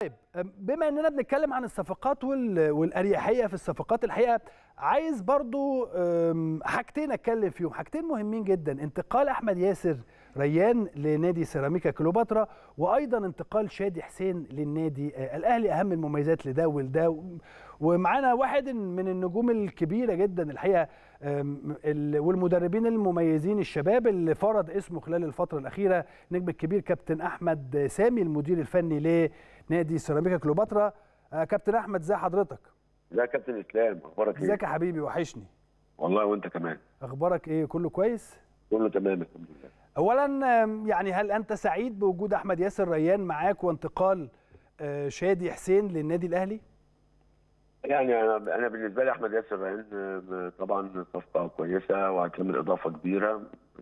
طيب، بما اننا بنتكلم عن الصفقات والاريحيه في الصفقات، الحقيقه عايز برضو حاجتين اتكلم فيهم، حاجتين مهمين جدا: انتقال احمد ياسر ريان لنادي سيراميكا كليوباترا، وايضا انتقال شادي حسين للنادي الاهلي. اهم المميزات لده ولده. ومعانا واحد من النجوم الكبيره جدا الحقيقه والمدربين المميزين الشباب اللي فرض اسمه خلال الفتره الاخيره، النجم الكبير كابتن احمد سامي المدير الفني لنادي سيراميكا كليوباترا. كابتن احمد، ازي حضرتك؟ لا كابتن اسلام، اخبارك ايه؟ ازيك يا حبيبي؟ وحشني والله وانت كمان. اخبارك ايه؟ كله كويس؟ كله تمام الحمد لله. اولا يعني هل انت سعيد بوجود احمد ياسر ريان معاك وانتقال شادي حسين للنادي الاهلي؟ يعني انا بالنسبه لي احمد ياسر ريان طبعا صفقه كويسه وهتعمل اضافه كبيره.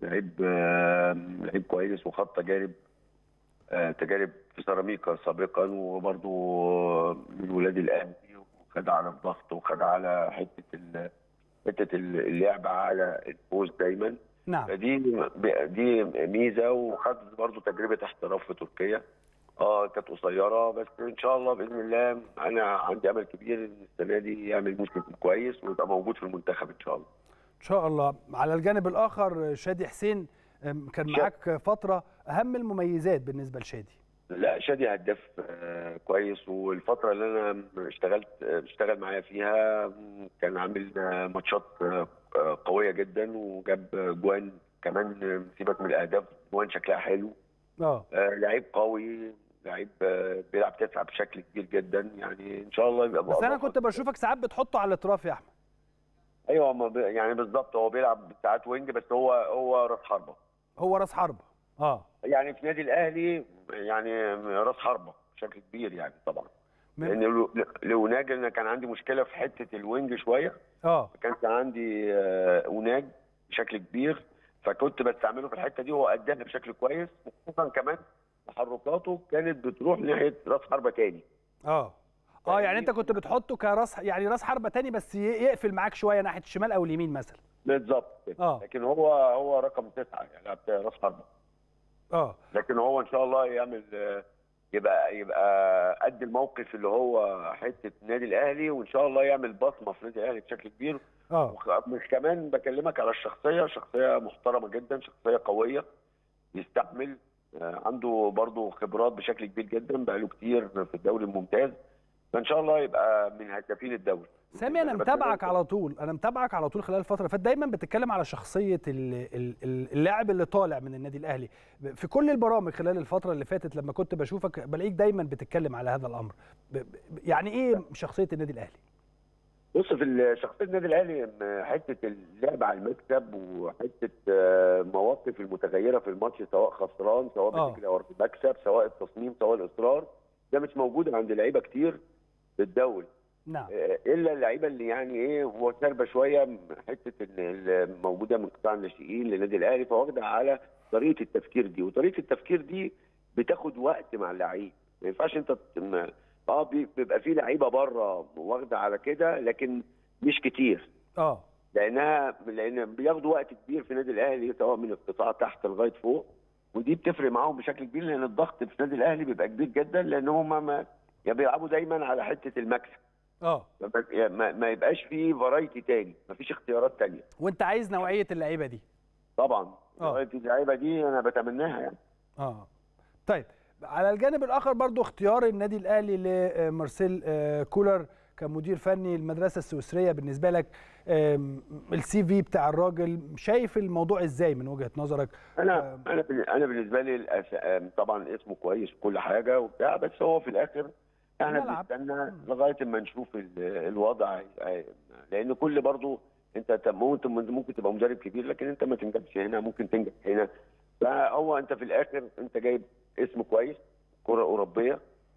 لعيب كويس وخد تجارب في سيراميكا سابقا، وبرده من ولاد الاهلي، وخد على الضغط وخد على حته اللعب على الفوز دايما. نعم. دي ميزه، وخد برضه تجربه احتراف في تركيا. كانت قصيره، بس ان شاء الله باذن الله انا عندي امل كبير ان السنه دي يعمل موسم كويس ويبقى موجود في المنتخب ان شاء الله. ان شاء الله. على الجانب الاخر شادي حسين كان معاك فتره، اهم المميزات بالنسبه لشادي؟ لا، شادي هداف كويس، والفتره اللي انا اشتغل معايا فيها كان عامل ماتشات قويه جدا، وجاب جوان كمان. سيبك من الاهداف، جوان شكلها حلو. لعيب قوي، لعيب بيلعب تسعه بشكل كبير جدا، يعني ان شاء الله يبقى. بس انا كنت بشوفك ساعات بتحطه على الاطراف يا احمد. ايوه، يعني بالظبط هو بيلعب ساعات وينج، بس هو راس حربه. هو راس حربه. يعني في نادي الاهلي يعني راس حربه بشكل كبير يعني طبعا. لان لوناج، انا كان عندي مشكله في حته الوينج شويه. كان عندي اوناج بشكل كبير، فكنت بستعمله في الحته دي، وهو اداها بشكل كويس، وخصوصا كمان تحركاته كانت بتروح ناحيه راس حربه تاني. يعني انت كنت بتحطه كراس، يعني راس حربه تاني، بس يقفل معاك شويه ناحيه الشمال او اليمين مثلا. بالظبط. لكن هو رقم 9، يعني راس حربه. لكن هو ان شاء الله يعمل يبقى قد الموقف اللي هو حته النادي الاهلي، وان شاء الله يعمل بصمه في النادي الاهلي بشكل كبير. مش كمان بكلمك على الشخصيه، شخصيه محترمه جدا، شخصيه قويه، يستحمل. عنده برضه خبرات بشكل كبير جدا، بقاله كتير في الدوري الممتاز، فان شاء الله يبقى من هدافين الدوري. سامي، انا متابعك على طول خلال الفتره اللي فاتت، دايما بتتكلم على شخصيه اللاعب اللي طالع من النادي الاهلي في كل البرامج خلال الفتره اللي فاتت. لما كنت بشوفك بلاقيك دايما بتتكلم على هذا الامر. يعني ايه شخصيه النادي الاهلي؟ بص، في شخصيه النادي الاهلي حته اللعب على المكسب، وحته مواقف المتغيره في الماتش، سواء خسران سواء بتجري او مكسب، سواء التصميم سواء الاصرار. ده مش موجود عند لعيبه كتير في الدوري. نعم. الا اللعيبه اللي يعني ايه ساربه شويه، حته الموجوده من قطاع الناشئين للنادي الاهلي، فواخده على طريقه التفكير دي، وطريقه التفكير دي بتاخد وقت مع اللعيب. ما ينفعش انت بيبقى في لعيبه بره واخده على كده، لكن مش كتير. لان بياخدوا وقت كبير في النادي الاهلي، سواء من القطاع تحت لغايه فوق، ودي بتفرق معاهم بشكل كبير، لان الضغط في النادي الاهلي بيبقى كبير جدا، لان هم بيلعبوا دايما على حته المكسب. ما يبقاش فيه فرايتي تاني، ما فيش اختيارات تانيه. وانت عايز نوعيه اللعيبه دي؟ طبعا. نوعيه اللعيبه دي انا بتمناها يعني. طيب، على الجانب الاخر برضو اختيار النادي الاهلي لمارسيل كولر كمدير فني المدرسه السويسريه، بالنسبه لك السي في بتاع الراجل، شايف الموضوع ازاي من وجهه نظرك؟ انا بالنسبه لي طبعا اسمه كويس وكل حاجه وبتاع، بس هو في الاخر احنا بنستنى لغايه اما نشوف الوضع، لان كل برضو انت ممكن تبقى مدرب كبير، لكن انت ما تنجحش هنا، ممكن تنجح هنا. فهو انت في الاخر انت جايب اسم كويس، كره اوروبيه،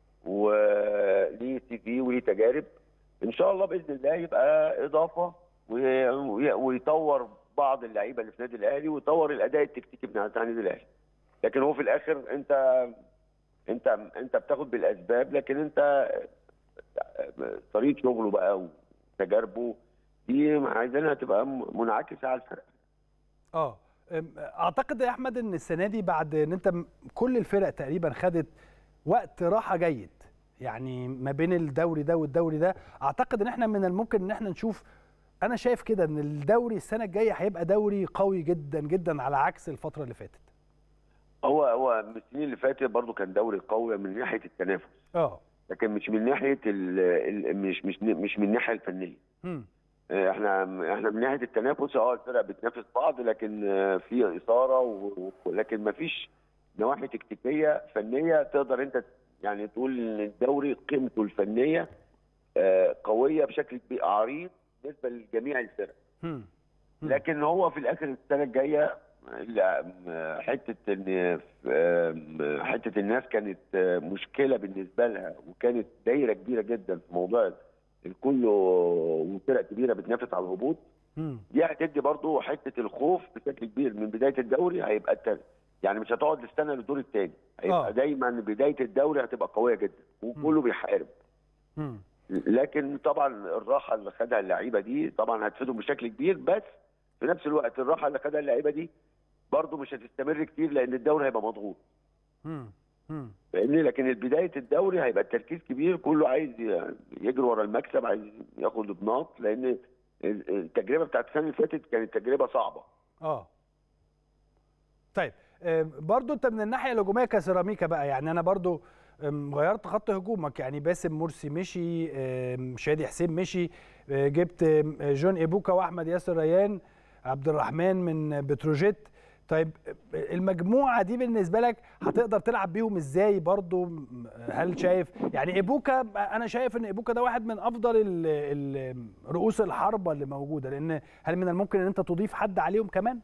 وليه سي في وليه تجارب، ان شاء الله باذن الله يبقى اضافه ويطور بعض اللعيبه اللي في النادي الاهلي، ويطور الاداء التكتيكي بتاع النادي الاهلي. لكن هو في الاخر انت بتاخد بالاسباب، لكن انت طريقه شغله بقى وتجاربه دي عايزينها تبقى منعكسه على الفرق. اعتقد يا احمد ان السنه دي، بعد ان انت كل الفرق تقريبا خدت وقت راحه جيد، يعني ما بين الدوري ده والدوري ده. اعتقد ان احنا من الممكن ان احنا نشوف، انا شايف كده ان الدوري السنه الجايه هيبقى دوري قوي جدا جدا على عكس الفتره اللي فاتت. هو من السنين اللي فاتت برضو كان دوري قوي من ناحيه التنافس، لكن مش من ناحيه مش من الناحيه الفنيه. احنا من ناحيه التنافس الفرق بتنافس بعض، لكن في اثاره لكن ما فيش نواحي تكتيكيه فنيه تقدر انت يعني تقول ان الدوري قيمته الفنيه قويه بشكل كبير عريض بالنسبه لجميع الفرق. لكن هو في الاخر السنه الجايه حته الناس كانت مشكله بالنسبه لها، وكانت دايره كبيره جدا في موضوع الكل وفرق كبيره بتنافس على الهبوط. دي هتدي برضه حته الخوف بشكل كبير من بدايه الدوري. هيبقى التاني يعني مش هتقعد تستنى للدور الثاني، هيبقى دايما بدايه الدوري هتبقى قويه جدا وكله بيحارب. لكن طبعا الراحه اللي خدها اللعيبه دي طبعا هتفيدهم بشكل كبير، بس في نفس الوقت الراحه اللي خدها اللعيبه دي برضه مش هتستمر كتير لان الدوري هيبقى مضغوط. فاهمني؟ لكن بدايه الدوري هيبقى التركيز كبير، كله عايز يجري ورا المكسب، عايز ياخد بناط، لان التجربه بتاعت السنه اللي فاتت كانت تجربه صعبه. طيب برضو انت من الناحيه الهجوميه كسيراميكا بقى، يعني انا برضو غيرت خط هجومك، يعني باسم مرسي مشي، شادي حسين مشي، جبت جون ايبوكا واحمد ياسر ريان، عبد الرحمن من بتروجيت. طيب المجموعه دي بالنسبه لك هتقدر تلعب بيهم ازاي برضو؟ هل شايف يعني ايبوكا، انا شايف ان ايبوكا ده واحد من افضل رؤوس الحربه اللي موجوده، لان هل من الممكن ان انت تضيف حد عليهم كمان؟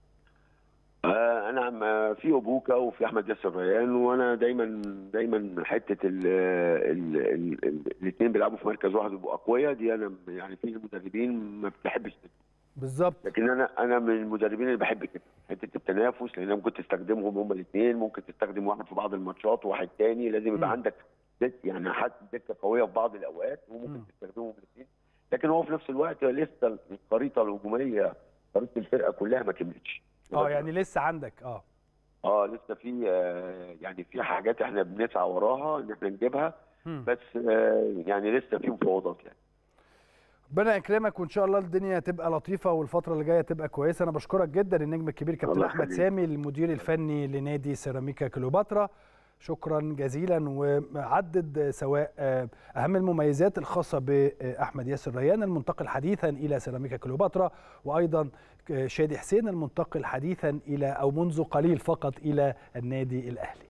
انا في ابوكا وفي احمد ياسر ريان، وانا دايما حته الاثنين بيلعبوا في مركز واحد ويبقوا اقوياء دي. انا يعني في المدربين ما بتحبش كده بالظبط، لكن انا من المدربين اللي بحب كده حته التنافس، لان ممكن تستخدمهم هما الاثنين، ممكن تستخدم واحد في بعض الماتشات وواحد ثاني. لازم يبقى عندك يعني حد دكه قويه في بعض الاوقات وممكن تستخدمهم الاثنين. لكن هو في نفس الوقت لسه الخريطه الهجوميه، خريطه الفرقه كلها ما كملتش. يعني لسه عندك لسه في يعني في حاجات احنا بنسعى وراها ان احنا نجيبها، بس يعني لسه في مفاوضات يعني. ربنا يكرمك وان شاء الله الدنيا تبقى لطيفه والفتره اللي جايه تبقى كويسه. انا بشكرك جدا النجم الكبير كابتن احمد سامي المدير الفني لنادي سيراميكا كليوباترا، شكرا جزيلا. وعدد سواء اهم المميزات الخاصه باحمد ياسر ريان المنتقل حديثا الى سيراميكا كليوباترا، وايضا شادي حسين المنتقل حديثا الى او منذ قليل فقط الى النادي الاهلي.